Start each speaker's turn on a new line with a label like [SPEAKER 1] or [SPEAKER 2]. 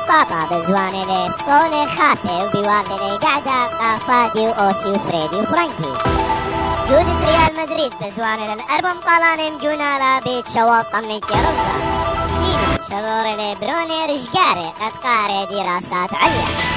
[SPEAKER 1] طاطا بزواني صوني خاتي وبواقلي قاعدة قافادي وأوسي وفريدي وفرانكي. جودة ريال مدريد بزواني الأربع طالاني مجونا لا بيت شواط طمني كرصة شيني شذور لبروني رشقاري قد قاري دراسات عليا.